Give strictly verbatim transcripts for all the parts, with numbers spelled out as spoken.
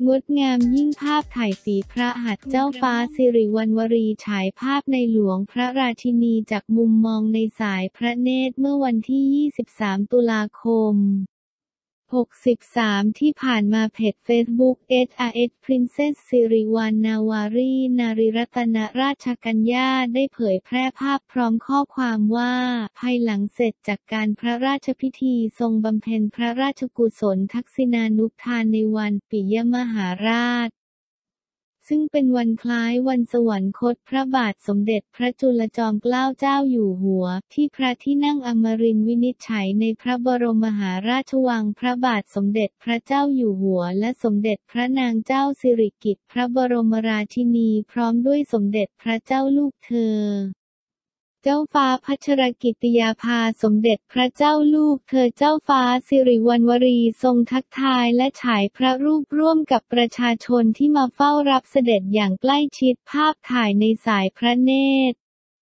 งดงามยิ่งภาพถ่ายสีพระหัตถ์เจ้าฟ้าสิริวัณวรีฉายภาพในหลวงพระราชินีจากมุมมองในสายพระเนตรเมื่อวันที่ ยี่สิบสาม ตุลาคม หกสิบสาม ที่ผ่านมาเพจเฟซบุ๊ก เอส อาร์ เอส Princess สิริวัณณวารี นารีรัตนราชกัญญาได้เผยแพร่ภาพพร้อมข้อความว่าภายหลังเสร็จจากการพระราชพิธีทรงบำเพ็ญพระราชกุศลทักษิณานุทานในวันปิยมหาราชซึ่งเป็นวันคล้ายวันสวรรคตพระบาทสมเด็จพระจุลจอมเกล้าเจ้าอยู่หัวที่พระที่นั่งอมรินทร์วินิจฉัยในพระบรมมหาราชวังพระบาทสมเด็จพระเจ้าอยู่หัวและสมเด็จพระนางเจ้าสิริกิติ์พระบรมราชินีพร้อมด้วยสมเด็จพระเจ้าลูกเธอเจ้าฟ้าพัชรกิติยาภาสมเด็จพระเจ้าลูกเธอเจ้าฟ้าสิริวัณวรีทรงทักทายและฉายพระรูปร่วมกับประชาชนที่มาเฝ้ารับเสด็จอย่างใกล้ชิดภาพถ่ายในสายพระเนตร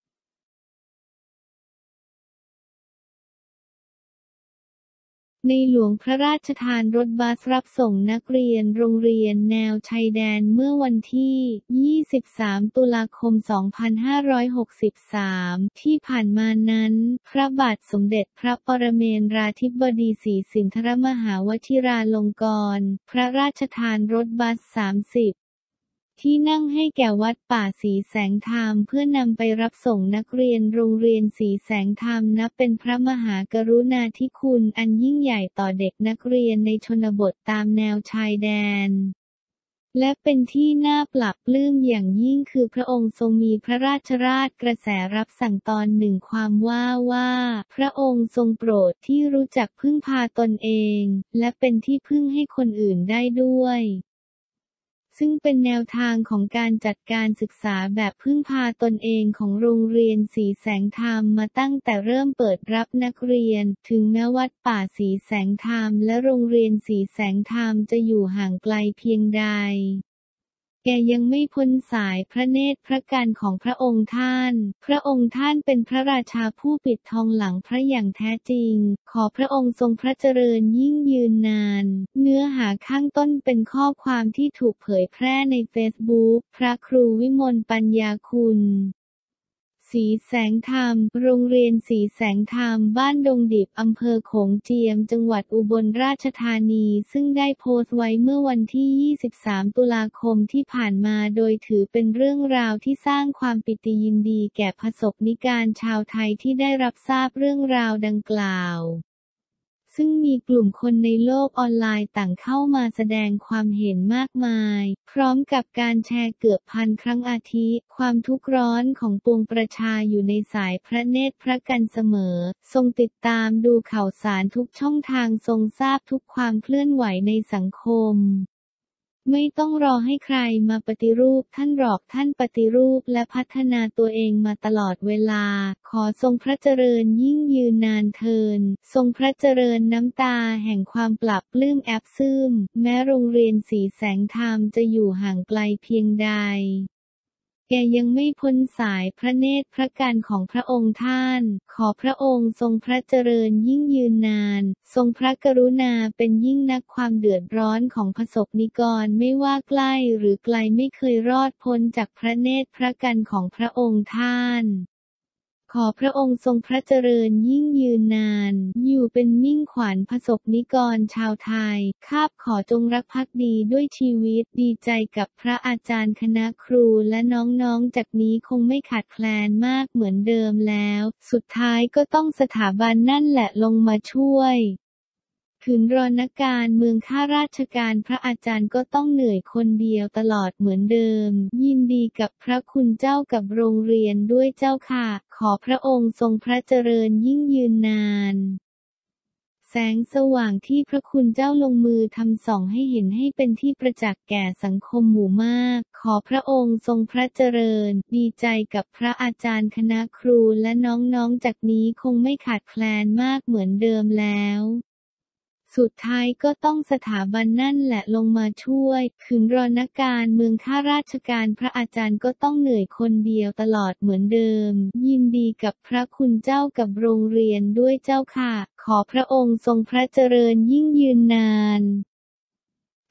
ในหลวงพระราชทานรถบัสรับส่งนักเรียนโรงเรียนแนวชายแดนเมื่อวันที่ ยี่สิบสาม ตุลาคม สองพันห้าร้อยหกสิบสาม ที่ผ่านมานั้นพระบาทสมเด็จพระปรเมนทราธิบดีศรีสินธรมหาวชิราลงกรณ์พระราชทานรถบัส สามสิบที่นั่งให้แก่วัดป่าศรีแสงธรรมเพื่อนำไปรับส่งนักเรียนโรงเรียนศรีแสงธรรมนับเป็นพระมหากรุณาธิคุณอันยิ่งใหญ่ต่อเด็กนักเรียนในชนบทตามแนวชายแดนและเป็นที่น่าปรับปลื้มอย่างยิ่งคือพระองค์ทรงมีพระราชราชกระแสรับสั่งตอนหนึ่งความว่าว่าพระองค์ทรงโปรดที่รู้จักพึ่งพาตนเองและเป็นที่พึ่งให้คนอื่นได้ด้วยซึ่งเป็นแนวทางของการจัดการศึกษาแบบพึ่งพาตนเองของโรงเรียนศรีแสงธรรมมาตั้งแต่เริ่มเปิดรับนักเรียนถึงแม้วัดป่าศรีแสงธรรมและโรงเรียนศรีแสงธรรมจะอยู่ห่างไกลเพียงใดแกยังไม่พ้นสายพระเนตรพระกันของพระองค์ท่านพระองค์ท่านเป็นพระราชาผู้ปิดทองหลังพระอย่างแท้จริงขอพระองค์ทรงพระเจริญยิ่งยืนนานเนื้อหาข้างต้นเป็นข้อความที่ถูกเผยแพร่ในเฟซบุ๊กพระครูวิมลปัญญาคุณศรีแสงธรรมโรงเรียนศรีแสงธรรมบ้านดงดิบอำเภอโขงเจียมจังหวัดอุบลราชธานีซึ่งได้โพสต์ไว้เมื่อวันที่ ยี่สิบสาม ตุลาคมที่ผ่านมาโดยถือเป็นเรื่องราวที่สร้างความปิติยินดีแก่ประสบนิกรชาวไทยที่ได้รับทราบเรื่องราวดังกล่าวซึ่งมีกลุ่มคนในโลกออนไลน์ต่างเข้ามาแสดงความเห็นมากมายพร้อมกับการแชร์เกือบพันครั้งอาทิความทุกข์ร้อนของปวงประชาอยู่ในสายพระเนตรพระกันเสมอทรงติดตามดูข่าวสารทุกช่องทางทรงทราบทุกความเคลื่อนไหวในสังคมไม่ต้องรอให้ใครมาปฏิรูปท่านหรอกท่านปฏิรูปและพัฒนาตัวเองมาตลอดเวลาขอทรงพระเจริญยิ่งยืนนานเทินทรงพระเจริญน้ำตาแห่งความปรับปลื้มแอบซึมแม้โรงเรียนศรีแสงธรรมจะอยู่ห่างไกลเพียงใดแกยังไม่พ้นสายพระเนตรพระกันของพระองค์ท่านขอพระองค์ทรงพระเจริญยิ่งยืนนานทรงพระกรุณาเป็นยิ่งนักความเดือดร้อนของประสบนิกรไม่ว่าใกล้หรือไกลไม่เคยรอดพ้นจากพระเนตรพระกันของพระองค์ท่านขอพระองค์ทรงพระเจริญยิ่งยืนนานอยู่เป็นมิ่งขวัญประสบนิกรชาวไทยข้าพขอจงรักภักดีด้วยชีวิตดีใจกับพระอาจารย์คณะครูและน้องๆจากนี้คงไม่ขาดแคลนมากเหมือนเดิมแล้วสุดท้ายก็ต้องสถาบันนั่นแหละลงมาช่วยขืนรอนักการเมืองข้าราชการพระอาจารย์ก็ต้องเหนื่อยคนเดียวตลอดเหมือนเดิมยินดีกับพระคุณเจ้ากับโรงเรียนด้วยเจ้าค่ะขอพระองค์ทรงพระเจริญยิ่งยืนนานแสงสว่างที่พระคุณเจ้าลงมือทำส่องให้เห็นให้เป็นที่ประจักษ์แก่สังคมหมู่มากขอพระองค์ทรงพระเจริญดีใจกับพระอาจารย์คณะครูและน้องๆจากนี้คงไม่ขาดแคลนมากเหมือนเดิมแล้วสุดท้ายก็ต้องสถาบันนั่นแหละลงมาช่วยขืนรอนักการเมืองข้าราชการพระอาจารย์ก็ต้องเหนื่อยคนเดียวตลอดเหมือนเดิมยินดีกับพระคุณเจ้ากับโรงเรียนด้วยเจ้าค่ะขอพระองค์ทรงพระเจริญยิ่งยืนนานแส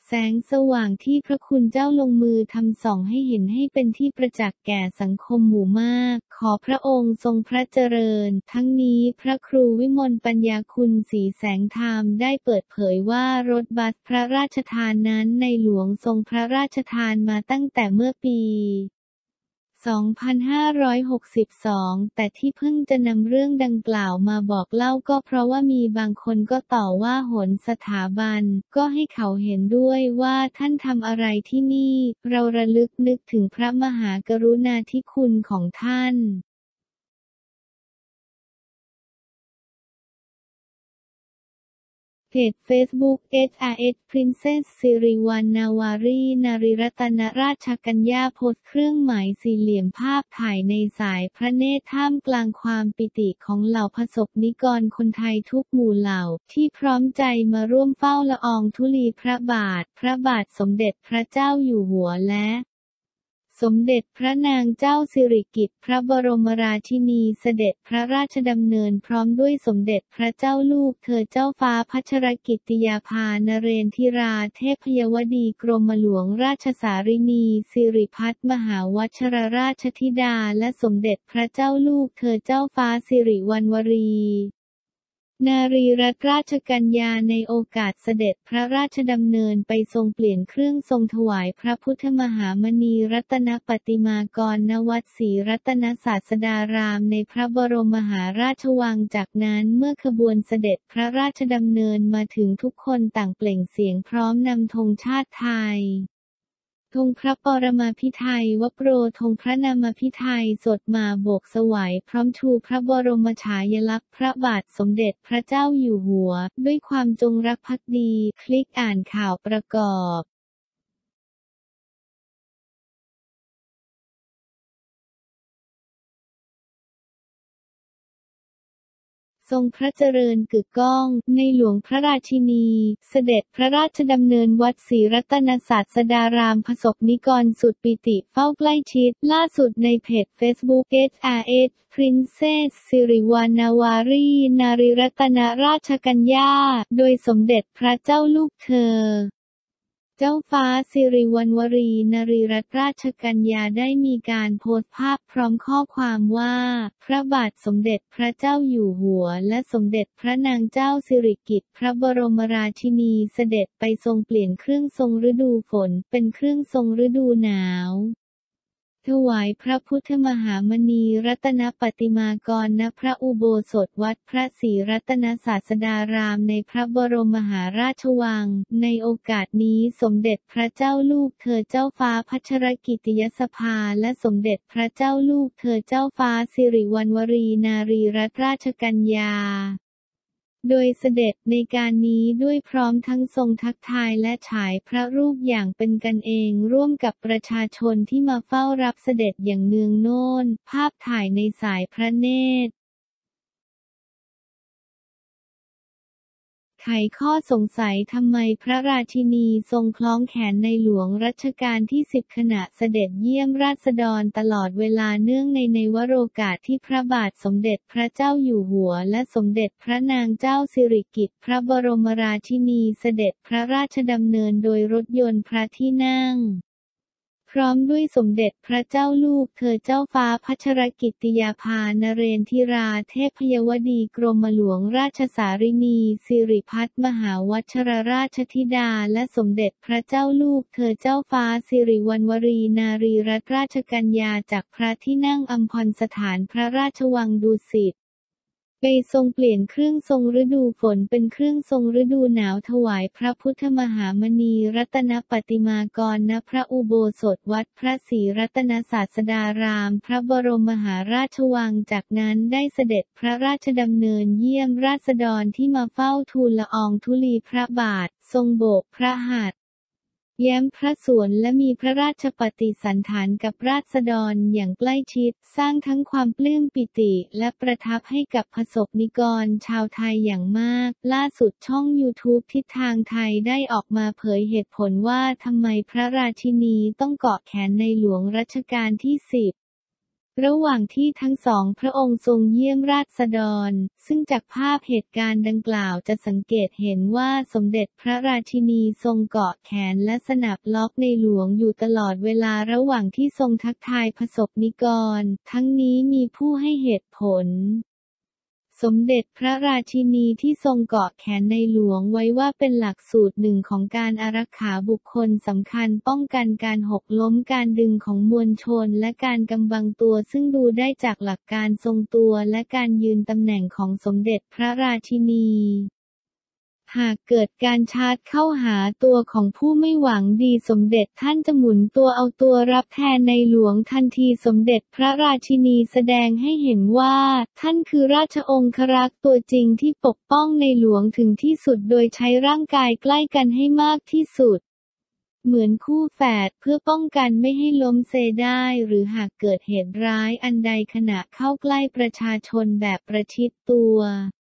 แสงสว่างที่พระคุณเจ้าลงมือทำส่องให้เห็นให้เป็นที่ประจักษ์แก่สังคมหมู่มากขอพระองค์ทรงพระเจริญทั้งนี้พระครูวิมลปัญญาคุณศรีแสงธรรมได้เปิดเผยว่ารถบัสพระราชทานนั้นในหลวงทรงพระราชทานมาตั้งแต่เมื่อปีสองพันห้าร้อยหกสิบสอง แต่ที่เพิ่งจะนำเรื่องดังกล่าวมาบอกเล่าก็เพราะว่ามีบางคนก็ต่อว่าโหนสถาบันก็ให้เขาเห็นด้วยว่าท่านทำอะไรที่นี่เราระลึกนึกถึงพระมหากรุณาธิคุณของท่านเพจเฟซบุ๊ก เอส อาร์ เอส Princess สิริวัลย์ นาวารี นารีรัตนราชกัญญาโพสต์เครื่องหมายสี่เหลี่ยมภาพถ่ายในสายพระเนตรท่ามกลางความปิติของเหล่าประสบนิกรคนไทยทุกหมู่เหล่าที่พร้อมใจมาร่วมเฝ้าละอองธุลีพระบาทพระบาทสมเด็จพระเจ้าอยู่หัวและสมเด็จพระนางเจ้าสิริกิติ์พระบรมราชินีเสด็จพระราชดำเนินพร้อมด้วยสมเด็จพระเจ้าลูกเธอเจ้าฟ้าพัชรกิติยาภานเรนทิราเทพยวดีกรมหลวงราชสารินีสิริพัฒน์มหาวชิรราชธิดาและสมเด็จพระเจ้าลูกเธอเจ้าฟ้าสิริวัณวรีนารีรัตนราชกัญญาในโอกาสเสด็จพระราชดำเนินไปทรงเปลี่ยนเครื่องทรงถวายพระพุทธมหามณีรัตนปฏิมากรณวัดศรีรัตนศาสดารามในพระบรมมหาราชวังจากนั้นเมื่อขบวนเสด็จพระราชดำเนินมาถึงทุกคนต่างเปล่งเสียงพร้อมนำธงชาติไทยธงพระปรมาภิไธยวโปรธงพระนามาภิไธยสดมาโบกสวายพร้อมชูพระบรมฉายาลักษณ์พระบาทสมเด็จพระเจ้าอยู่หัวด้วยความจงรักภักดีคลิกอ่านข่าวประกอบทรงพระเจริญกึกก้องในหลวงพระราชินีเสด็จพระราชดำเนินวัดศรีรัตนศาสดารามประสบนิกรสุดปิติเฝ้าใกล้ชิดล่าสุดในเพจเฟซบุ๊ก เอส อาร์ เอส Princess สิริวัลย์ นาวารี นารีรัตนราชกัญญาโดยสมเด็จพระเจ้าลูกเธอเจ้าฟ้าสิริวัณวรี นารีรัตนราชกัญญาได้มีการโพสต์ภาพพร้อมข้อความว่าพระบาทสมเด็จพระเจ้าอยู่หัวและสมเด็จพระนางเจ้าสิริกิติ์พระบรมราชินีเสด็จไปทรงเปลี่ยนเครื่องทรงฤดูฝนเป็นเครื่องทรงฤดูหนาวถวายพระพุทธมหามณีรัตนปฏิมากรณพระอุโบสถวัดพระศรีรัตนศาสดารามในพระบรมมหาราชวังในโอกาสนี้สมเด็จพระเจ้าลูกเธอเจ้าฟ้าพัชรกิติยสภาและสมเด็จพระเจ้าลูกเธอเจ้าฟ้าสิริวัณวรีนารีรัตนราชกัญญาโดยเสด็จในการนี้ด้วยพร้อมทั้งทรงทักทายและฉายพระรูปอย่างเป็นกันเองร่วมกับประชาชนที่มาเฝ้ารับเสด็จอย่างเนืองโน่นภาพถ่ายในสายพระเนตรไขข้อสงสัยทำไมพระราชินีทรงคล้องแขนในหลวงรัชกาลที่สิบขณะเสด็จเยี่ยมราษฎรตลอดเวลาเนื่องในในวโรกาสที่พระบาทสมเด็จพระเจ้าอยู่หัวและสมเด็จพระนางเจ้าสิริกิติ์พระบรมราชินีเสด็จพระราชดำเนินโดยรถยนต์พระที่นั่งพร้อมด้วยสมเด็จพระเจ้าลูกเธอเจ้าฟ้าพัชรกิติยาภานเรนทิราเทพยวดีกรมหลวงราชสารินีสิริพัฒน์มหาวชิรราชธิดาและสมเด็จพระเจ้าลูกเธอเจ้าฟ้าสิริวัณวรีนารีรัตนราชกัญญาจากพระที่นั่งอัมพรสถานพระราชวังดุสิตไปทรงเปลี่ยนเครื่องทรงฤดูฝนเป็นเครื่องทรงฤดูหนาวถวายพระพุทธมหามณีรัตนปฏิมากรณพระอุโบสถวัดพระศรีรัตนศาสดารามพระบรมมหาราชวังจากนั้นได้เสด็จพระราชดำเนินเยี่ยมราษฎรที่มาเฝ้าทูลละอองธุลีพระบาททรงโบกพระหัตถ์แย้มพระสวนและมีพระราชปฏิสันถานกับราษฎรอย่างใกล้ชิดสร้างทั้งความปลื้มปิติและประทับให้กับประสบนิกรชาวไทยอย่างมากล่าสุดช่อง ยูทูบ ทิศทางไทยได้ออกมาเผยเหตุผลว่าทำไมพระราชินีต้องเกาะแขนในหลวงรัชกาลที่สิบระหว่างที่ทั้งสองพระองค์ทรงเยี่ยมราษฎร ซึ่งจากภาพเหตุการณ์ดังกล่าวจะสังเกตเห็นว่าสมเด็จพระราชินีทรงเกาะแขนและสนับล็อกในหลวงอยู่ตลอดเวลาระหว่างที่ทรงทักทายประสบนิกร ทั้งนี้มีผู้ให้เหตุผลสมเด็จพระราชินีที่ทรงเกาะแขนในหลวงไว้ว่าเป็นหลักสูตรหนึ่งของการอารักขาบุคคลสำคัญป้องกันการหกล้มการดึงของมวลชนและการกำบังตัวซึ่งดูได้จากหลักการทรงตัวและการยืนตำแหน่งของสมเด็จพระราชินีหากเกิดการชาร์จเข้าหาตัวของผู้ไม่หวังดีสมเด็จท่านจะหมุนตัวเอาตัวรับแทนในหลวงทันทีสมเด็จพระราชินีแสดงให้เห็นว่าท่านคือราชองครักษ์ตัวจริงที่ปกป้องในหลวงถึงที่สุดโดยใช้ร่างกายใกล้กันให้มากที่สุดเหมือนคู่แฝดเพื่อป้องกันไม่ให้ล้มเซได้หรือหากเกิดเหตุร้ายอันใดขณะเข้าใกล้ประชาชนแบบประชิดตัว